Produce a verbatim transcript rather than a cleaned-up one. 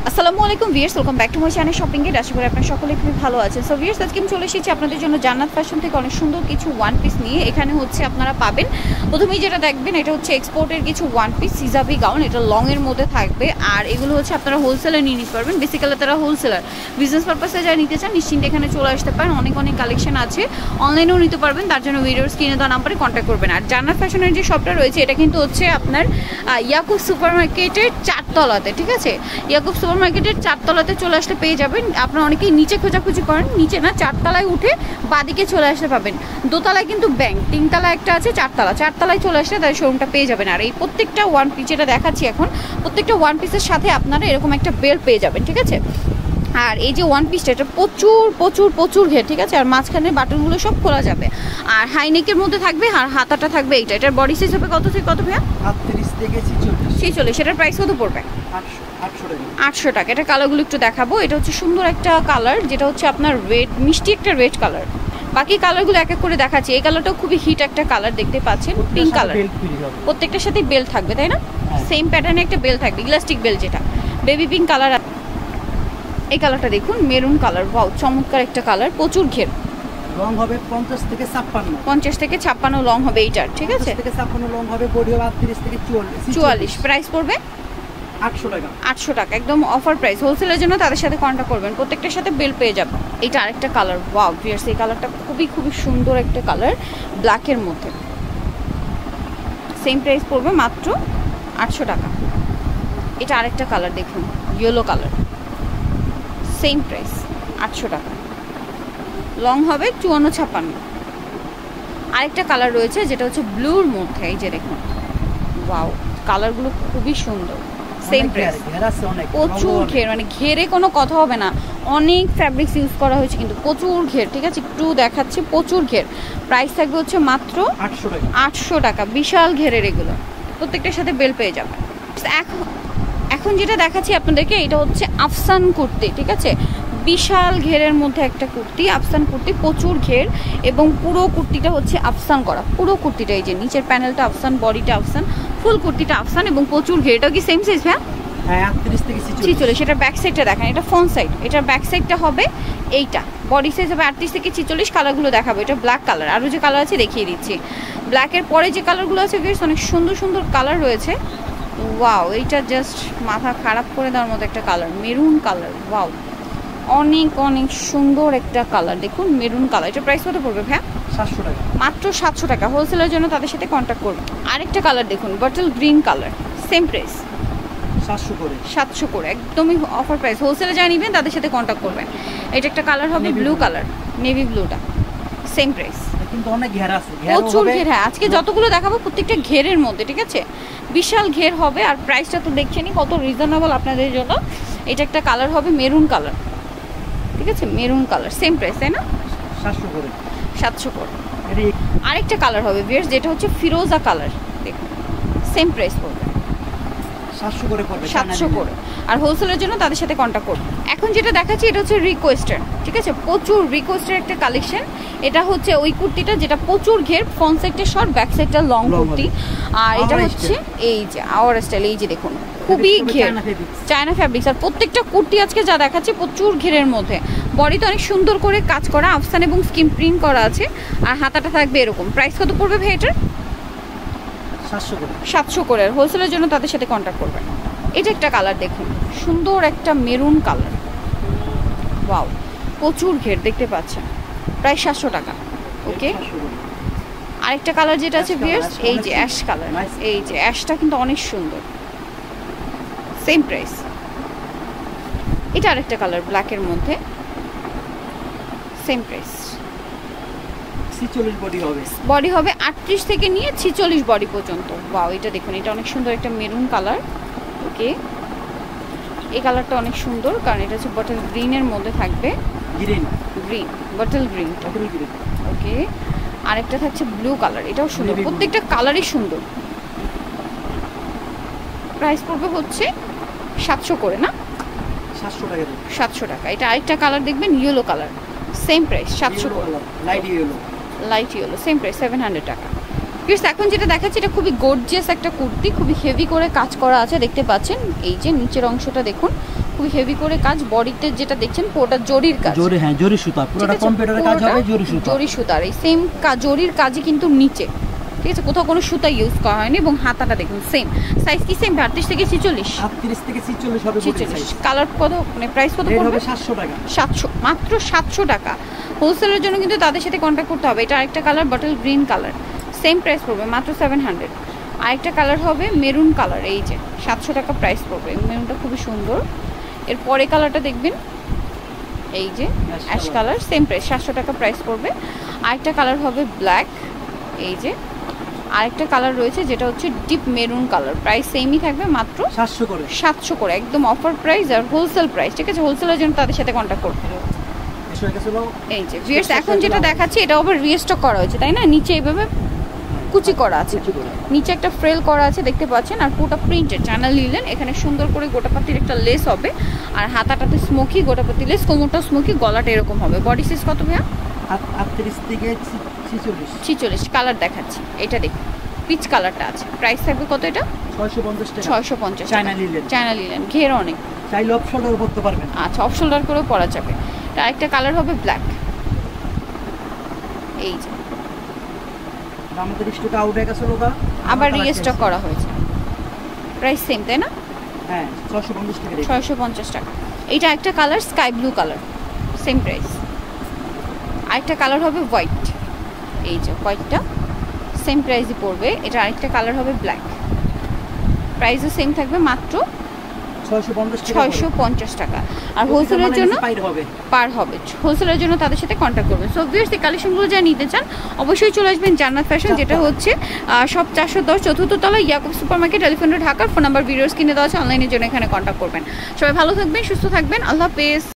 আসসালামু আলাইকুম viewers, welcome back to my channel shopping এর। আশা করি আপনারা সকলে খুব ভালো আছেন। সো ভিউয়ার্স, আজকে আমি চলে এসেছি আপনাদের জন্য জান্নাত ফ্যাশন থেকে অনেক সুন্দর কিছু ওয়ান পিস নিয়ে। এখানে হচ্ছে আপনারা পাবেন, প্রথমেই যেটা দেখবেন এটা হচ্ছে এক্সপোর্টের কিছু ওয়ান পিস সিজাবি গাউন, এটা লং এর মধ্যে থাকবে। আর এগুলো হচ্ছে আপনারা হোলসেলে নিয়ে নিতে পারবেন। বেসিক্যালি তারা হোলসেলার, বিজনেস পারপাসে যারা নিতে চান নিশ্চিন্তে এখানে চলে আসতে পারেন। অনেক অনেক কালেকশন আছে, অনলাইনেও নিতে পারবেন। তার জন্য ভিডিওর স্ক্রিনে দেওয়া নাম্বারে কন্ট্যাক্ট করবেন। আর জান্নাত ফ্যাশনের যে শপটা রয়েছে এটা কিন্তু হচ্ছে আপনার ইয়াকুব সুপার মার্কেটের চারতলাতে, ঠিক আছে? ইয়াকুব সুপার মার্কেটের চারতলাতে চলে আসলে পেয়ে যাবেন। আপনারা অনেকেই নিচে খোঁজাখুঁজি করেন, নিচে না চারতলায় উঠে বাদিকে চলে আসতে পাবেন। দোতলায় কিন্তু ব্যাংক, তিনতলা একটা আছে, চারতলা চারতলায় চলে আসলে তাদের শোরুমটা পেয়ে যাবেন। আর এই প্রত্যেকটা ওয়ান পিস যেটা দেখাচ্ছি এখন, প্রত্যেকটা ওয়ান পিসের সাথে আপনারা এরকম একটা বেল্ট পেয়ে যাবেন, ঠিক আছে? আর এই যে ওয়ান পিসটা এটা প্রচুর প্রচুর প্রচুর ঘের, ঠিক আছে? আর মাঝখানের বাটনগুলো সব খোলা যাবে। আর হাইনেকের মধ্যে থাকবে, আর হাতাটা থাকবে এইটা। এটার বডি সাইজ হবে কত থেকে কত ভাইয়া? আটত্রিশ থেকে ছেচল্লিশ। ছেচল্লিশ। সেটার প্রাইস কত পড়বে? আটশো টাকা। আটশো টাকা। এটা কালারগুলো একটু দেখাবো। এটা হচ্ছে সুন্দর একটা কালার, যেটা হচ্ছে আপনার রেড, মিষ্টি একটা রেড কালার। বাকি কালারগুলো এক এক করে দেখাচ্ছি। এই কালারটাও খুবই হিট একটা কালার, দেখতে পাচ্ছেন, পিঙ্ক কালার। প্রত্যেকটার সাথে বেল্ট থাকবে, তাই না? সেম প্যাটার্নে একটা বেল্ট থাকবে, ইলাস্টিক বেল্ট, যেটা বেবি পিঙ্ক কালার। এই কালারটা দেখুন, মেরুন কালার। ওয়াও, চমৎকার একটা কালার, প্রচুর ঘের। লং হবে পঞ্চাশ থেকে ছাপ্পান্ন। পঞ্চাশ থেকে ছাপ্পান্ন লং হবে এইটার, ঠিক আছে? থেকে ছাপ্পান্ন লং হবে, বডি হবে আটত্রিশ থেকে চুয়াল্লিশ। চুয়াল্লিশ। প্রাইস পড়বে আটশো টাকা। আটশো টাকা, একদম অফার প্রাইস। হোলসেলের জন্য তাদের সাথে কন্ট্যাক্ট করবেন, প্রত্যেকটার সাথে বিল পেয়ে যাবেন। এটা আরেকটা কালার। ওয়াও ভিউয়ার্স, এই কালারটা খুবই খুবই সুন্দর একটা কালার, ব্ল্যাকের মধ্যে। সেম প্রাইস পড়বে মাত্র আটশো টাকা। এটা আরেকটা কালার দেখুন, ইয়েলো কালার। সেম প্রাইস আটশো টাকা, লং হবে চুয়ান্ন ছাপ্পান্ন। আরেকটা কালার রয়েছে যেটা হচ্ছে ব্লুর মধ্যে, এই যে দেখুন। ওয়াও, কালারগুলো খুবই সুন্দর। সেম প্রাইস, প্রচুর ঘের, মানে ঘেরে কোনো কথা হবে না। অনেক ফ্যাব্রিক্স ইউজ করা হয়েছে কিন্তু প্রচুর ঘের, ঠিক আছে? একটু দেখাচ্ছে, প্রচুর ঘের। প্রাইস থাকবে হচ্ছে মাত্র আটশো টাকা। আটশো টাকা। বিশাল ঘেরের এগুলো, প্রত্যেকটার সাথে বেল পেয়ে যাবে। এখন এখন যেটা দেখাচ্ছি আপনাদেরকে, এটা হচ্ছে আফসান কুর্তি, ঠিক আছে? বিশাল ঘেরের মধ্যে একটা কুর্তি, আফসান কুর্তি, প্রচুর ঘের। এবং পুরো কুর্তিটা হচ্ছে আফসান করা, পুরো কুর্তিটা। এই যে নিচের প্যানেলটা আফসান, বডিটা আফসান, ফুল কুর্তিটা আফসান এবং প্রচুর ঘের। এটা কি সেম সাইজ ভাইয়া? হ্যাঁ, আটত্রিশ থেকে ছিচল্লিশ। সেটার ব্যাক সাইডটা দেখেন, এটা ফ্রন্ট সাইড। এটার ব্যাক সাইডটা হবে এইটা, বডি সাইজ হবে আটত্রিশ থেকে ছিচল্লিশ। কালারগুলো দেখাবো। এটা ব্ল্যাক কালার, আরও যে কালার আছে দেখিয়ে দিচ্ছি। ব্ল্যাকের পরে যে কালারগুলো আছে বেশ অনেক সুন্দর সুন্দর কালার রয়েছে। ওয়াও, এইটা জাস্ট মাথা খারাপ করে দেওয়ার মতো একটা কালার, মেরুন কালার। ওয়াও, অনেক অনেক সুন্দর একটা কালার, দেখুন মেরুন কালার। এটা প্রাইস কত পড়বে ভাইয়া? সাতশো টাকা। মাত্র সাতশো টাকা। হোলসেলের জন্য তাদের সাথে কন্ট্যাক্ট করবেন। আরেকটা কালার দেখুন, bottle green colour. Same price সাতশো করে। সাতশো করে, একদমই অফার প্রাইস। হোলসেলে যা নিবেন তাদের সাথে কন্ট্যাক্ট করবেন। এটা একটা কালার হবে ব্লু কালার, নেভি ব্লুটা। সেম প্রাইস, কিন্তু অনেক ঘের আছে, প্রচুর ঘের। হ্যাঁ, আজকে যতগুলো দেখাবো প্রত্যেকটা ঘেরের মধ্যে, ঠিক আছে? বিশাল ঘের হবে। আর প্রাইসটা তো দেখছেনই কত রিজনেবল আপনাদের জন্য। এটা একটা কালার হবে মেরুন কালার, ঠিক আছে? মেরুন কালার, সেম প্রাইস, তাই না? সাতশো করে। সাতশো করে। আরেকটা কালার হবে ভিউয়ার্স, যেটা হচ্ছে ফিরোজা কালার, দেখুন। সেম প্রাইস পড়বে সাতশো করে পড়বে, সাতশো করে। আর হোলসেলের জন্য তাদের সাথে কন্ট্যাক্ট করুন। এখন যেটা দেখাচ্ছি এটা হচ্ছে রিকোয়েস্টের, ঠিক আছে? প্রচুর রিকোয়েস্টের একটা কালেকশন। এটা হচ্ছে ওই কুর্তিটা যেটা প্রচুর ঘের, ফ্রন্ট সাইডটা শর্ট, ব্যাক সাইডটা লং কুর্তি। আর এটা হচ্ছে এই যে আওয়ার স্টাইল, এই যে দেখুন, খুবই ঘের, চায়না ফ্যাব্রিক্স। আর প্রত্যেকটা কুর্তি আজকে যা দেখাচ্ছে প্রচুর ঘেরের মধ্যে। বডিতে অনেক সুন্দর করে কাজ করা, আফসান এবং স্কিন প্রিন্ট করা আছে। আর হাতাটা থাকবে এরকম। প্রাইস কত পড়বে ভাই এটার? সাতশো করে। সাতশো করে। আর হোলসেলের জন্য তাদের সাথে কন্ট্যাক্ট করবেন। এটা একটা কালার দেখুন, সুন্দর একটা মেরুন কালার। ওয়াও, প্রচুর ঘের, দেখতে পাচ্ছেন। প্রায় সাতশো টাকা। ওকে, আরেকটা কালার যেটা আছে ভিউয়ার্স, এই যে অ্যাশ কালার। এই যে অ্যাশটা কিন্তু অনেক সুন্দর। Same price. এটা আরেকটা কালার ব্ল্যাকের মধ্যে, সেম প্রাইস। ছিচল্লিশ বডি হবে, বডি হবে আটত্রিশ থেকে নিয়ে ছিচল্লিশ বডি পর্যন্ত। ওয়াও, এটা দেখুন, এটা অনেক সুন্দর একটা মেরুন কালার। ওকে, এই কালারটা অনেক সুন্দর, কারণ এটা হচ্ছে বটল গ্রিনের মধ্যে থাকবে। Green green, bottle green. Okay, আরেকটা থাকছে ব্লু কালার, এটাও সুন্দর। প্রত্যেকটা কালারই সুন্দর। প্রাইস পড়বে হচ্ছে সাতশো করে, না? সাতশো টাকা। সাতশো টাকা। এটা আরেকটা কালার দেখবেন, ইয়েলো কালার। সেম প্রাইস, সাতশো করে। Light yellow, light yellow, same price, seven hundred টাকা। প্লিজ এখন যেটা দেখাচ্ছি এটা খুবই গর্জিয়াস একটা কুর্তি, খুবই হেভি করে কাজ করা আছে, দেখতে পাচ্ছেন। এই যে নিচের অংশটা দেখুন, খুব হেভি করে কাজ, বডিতে যেটা দেখছেন পুরোটা জরির কাজ, জরি, হ্যাঁ জরি সুতা, পুরোটা কম্পিউটারের কাজ হবে জরি সুতা, জরি সুতার এই সেম কাজ, জরির কাজই কিন্তু নিচে, ঠিক আছে, কোথাও কোনো সুতা ইউজ করা হয়নি। এবং হাতাটা দেখুন সেম সাইজ কি সেম আটত্রিশ থেকে ছেচল্লিশ, আটত্রিশ থেকে ছেচল্লিশ হবে বডি সাইজ। কালার কত, মানে প্রাইস কত পড়বে? পড়বে? সাতশো টাকা, সাতশো, মাত্র সাতশো টাকা। হোলসেলের জন্য কিন্তু তাদের সাথে কন্ট্যাক্ট করতে হবে। এটা আরেকটা colour bottle green colour, same price পড়বে মাত্র সেভেন হান্ড্রেড। আরেকটা কালার হবে মেরুন কালার, এই যে সাতশো টাকা প্রাইস পড়বে, মেরুনটা খুবই সুন্দর। এর পরে কালারটা দেখবেন এই যে অ্যাশ কালার, সেম প্রাইস সাতশো টাকা প্রাইস পড়বে। আরেকটা কালার হবে ব্ল্যাক, এই যে আরেকটা কালার রয়েছে যেটা হচ্ছে ডিপ মেরুন কালার, প্রাইস সেমই থাকবে মাত্র সাতশো করে, সাতশো করে, একদম অফার প্রাইস আর হোলসেল প্রাইস, ঠিক আছে। হোলসেলের জন্য তাদের সাথে কন্ট্যাক্ট করতে হবে। এই যে ভিউয়ার্স এখন যেটা দেখাচ্ছি এটা আবার রিস্টক করা হয়েছে, তাই না? নিচে এইভাবে কুচি করা আছে, নিচে একটা ফ্রেল করা আছে দেখতে পাচ্ছেন, আর পুরোটা প্রিন্টেড চ্যানেল নিলেন। এখানে সুন্দর করে গোটাপাতির একটা লেস হবে, আর হাতাটাতে স্মোকি গোটাপাতি লেস, কোমরটা স্মোকি, গলাটা এরকম হবে। বডি সাইজ কত ভাইয়া? আটত্রিশ থেকে ছেচল্লিশ, ছেচল্লিশ। কালার দেখাচ্ছি, এটা দেখুন পিচ কালারটা আছে, প্রাইস থাকবে কত? এটা ছয়শো পঞ্চাশ টাকা, ছয়শো পঞ্চাশ, চায়না লিলেন, চায়না লিলেন, ঘের অনেক, চাইলে অফ শোল্ডার করতে পারবেন। আচ্ছা, অফ শোল্ডার করেও পরা যাবে। আরেকটা কালার হবে ব্ল্যাক, এই যে আমাদের স্টক আউট হয়ে গেছে, ওটা আবার রিস্টক করা হয়েছে, প্রাইস সেম তাই না? হ্যাঁ ছয়শো পঞ্চাশ টাকা, ছয়শো পঞ্চাশ টাকা। এইটা একটা colour sky blue colour, same price. আরেকটা কালার হবে হোয়াইট, এই যে হোয়াইটটা সেম প্রাইসই পড়বে। এটা আরেকটা কালার হবে ব্ল্যাক, প্রাইসও সেম থাকবে মাত্র ছয়শো পঞ্চাশ টাকা। আর হোলসেলের জন্য পার হবে, হোলসেলের জন্য তাদের সাথে কন্ট্যাক্ট করবেন। সো ভিউয়ার্স এই কালেকশনগুলো যা নিতে চান অবশ্যই চলে আসবেন জান্নাত ফ্যাশন, যেটা হচ্ছে সব চারশো দশ চতুর্থ তলা ইয়াকুব সুপার মার্কেট, টেলিফোন ঢাকার। ফোন নাম্বার ভিডিওস কিনে দেওয়া আছে, অনলাইনের জন্য এখানে কন্ট্যাক্ট করবেন। সবাই ভালো থাকবেন, সুস্থ থাকবেন, আল্লাহ হাফেজ।